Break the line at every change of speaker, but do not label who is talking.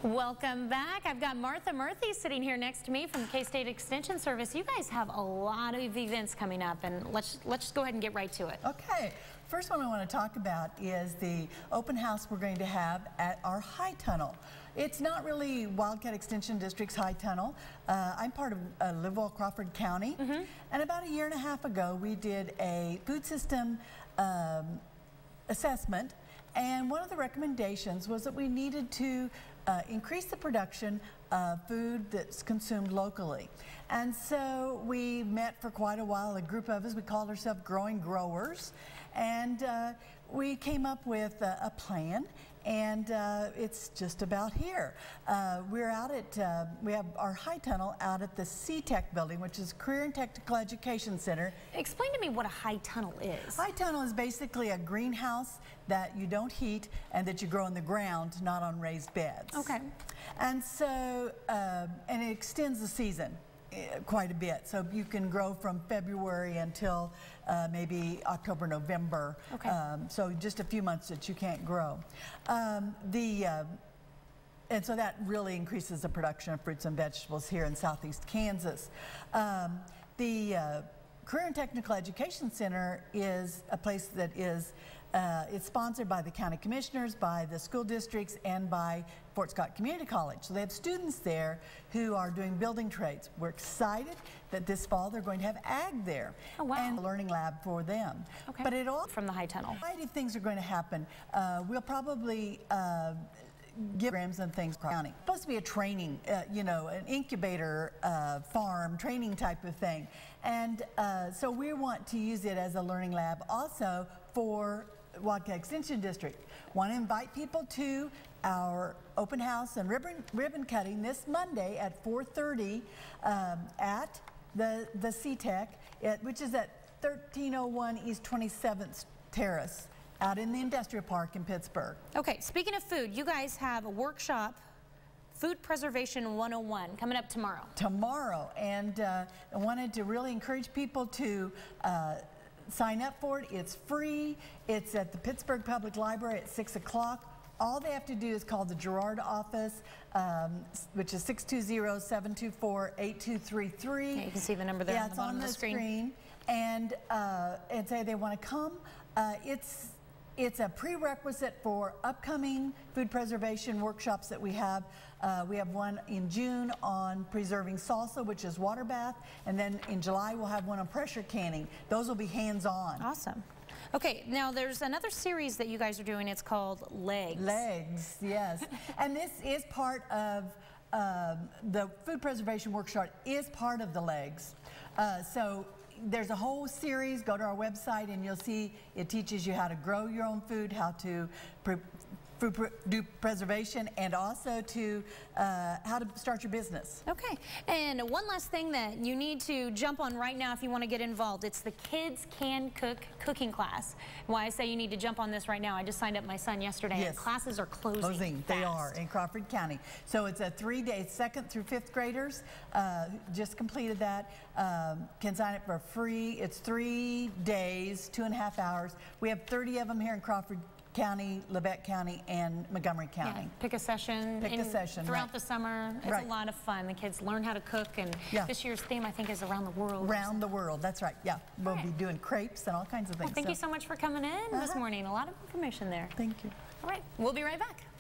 Welcome back. I've got Martha Murphy sitting here next to me from K-State Extension Service. You guys have a lot of events coming up, and let's just go ahead and get right to it.
Okay. First one I want to talk about is the open house we're going to have at our high tunnel. It's not really Wildcat Extension District's high tunnel. I'm part of Livewell Crawford County, and about a year and a half ago we did a food system assessment, and one of the recommendations was that we needed to increase the production of food that's consumed locally. And so we met for quite a while, a group of us, we called ourselves Growing Growers, and we came up with a plan, and it's just about here. We're out at, we have our high tunnel out at the CTEC building, which is Career and Technical Education Center.
Explain to me what a high tunnel is.
High tunnel is basically a greenhouse that you don't heat and that you grow in the ground, not on raised beds.
Okay.
And so, and it extends the season quite a bit. So you can grow from February until maybe October, November.
Okay.
So just a few months that you can't grow. And so that really increases the production of fruits and vegetables here in southeast Kansas. The Career and Technical Education Center is a place that is it's sponsored by the county commissioners, by the school districts, and by Fort Scott Community College. So they have students there who are doing building trades. We're excited that this fall they're going to have ag there.
Oh, wow.
And a learning lab for them.
Okay.
But it all
from the high tunnel.
A variety of things are going to happen. We'll probably give programs and things. County. It's supposed to be a training, you know, an incubator farm training type of thing. And so we want to use it as a learning lab also for Wildcat Extension District. Want to invite people to our open house and ribbon cutting this Monday at 4:30 at the CTEC, which is at 1301 East 27th Terrace out in the Industrial Park in Pittsburgh.
Okay, speaking of food, you guys have a workshop, Food Preservation 101, coming up tomorrow.
Tomorrow, and I wanted to really encourage people to sign up for it. It's free. It's at the Pittsburgh Public Library at 6 o'clock. All they have to do is call the Girard office, which is 620-724-8233.
Yeah, you can see the number there on the bottom of the screen.
And say they want to come. It's a prerequisite for upcoming food preservation workshops that we have. We have one in June on preserving salsa, which is water bath, and then in July we'll have one on pressure canning. Those will be hands-on.
Awesome. Okay, now there's another series that you guys are doing. It's called Legs.
Legs, yes. And this is part of the food preservation workshop is part of the Legs. So there's a whole series. Go to our website and you'll see it teaches you how to grow your own food, how to do preservation, and also to how to start your business.
Okay, and one last thing that you need to jump on right now if you want to get involved. It's the Kids Can Cook cooking class. Why I say you need to jump on this right now, I just signed up my son yesterday.
Yes.
And classes are closing fast.
They are in Crawford County. So it's a 3-day, 2nd through 5th graders. Just completed that. Can sign up for free. It's 3 days, 2.5 hours. We have 30 of them here in Crawford County, Labette County, and Montgomery County.
Yeah, pick a session. Throughout the summer. It's a lot of fun. The kids learn how to cook, and this year's theme, I think, is around the world. Around
the world, that's right. Yeah, we'll be doing crepes and all kinds of things.
Well, thank you so much for coming in this morning. A lot of information there.
Thank you.
All right, we'll be right back.